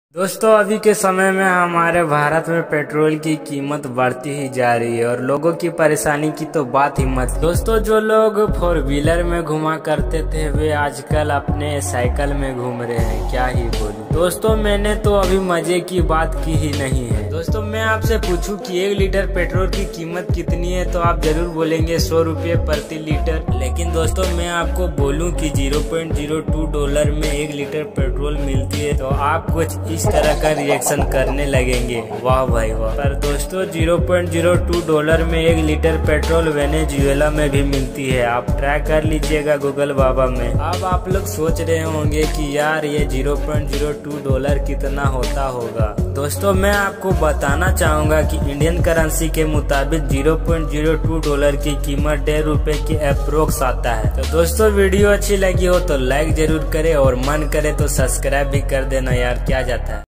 दोस्तों अभी के समय में हमारे भारत में पेट्रोल की कीमत बढ़ती ही जा रही है और लोगों की परेशानी की तो बात ही मत। दोस्तों जो लोग फोर व्हीलर में घुमा करते थे वे आजकल अपने साइकिल में घूम रहे हैं, क्या ही बोलूं। दोस्तों मैंने तो अभी मजे की बात की ही नहीं है। दोस्तों मैं आपसे पूछूं कि 1 लीटर पेट्रोल की कीमत कितनी है तो आप जरूर बोलेंगे 100 रुपये प्रति लीटर। लेकिन दोस्तों मैं आपको बोलूं कि $0.02 में 1 लीटर पेट्रोल मिलती है तो आप कुछ इस तरह का रिएक्शन करने लगेंगे, वाह भाई वाह। पर दोस्तों $0.02 में 1 लीटर पेट्रोल वेनेजुएला में भी मिलती है, आप ट्राई कर लीजिएगा गूगल बाबा में। अब आप लोग सोच रहे होंगे कि यार ये $0.02 कितना होता होगा। दोस्तों मैं आपको बताना चाहूंगा कि इंडियन करेंसी के मुताबिक $0.02 की कीमत ₹1.5 की अप्रोक्स आता है। तो दोस्तों वीडियो अच्छी लगी हो तो लाइक जरूर करें और मन करे तो सब्सक्राइब भी कर देना यार, क्या जाता है।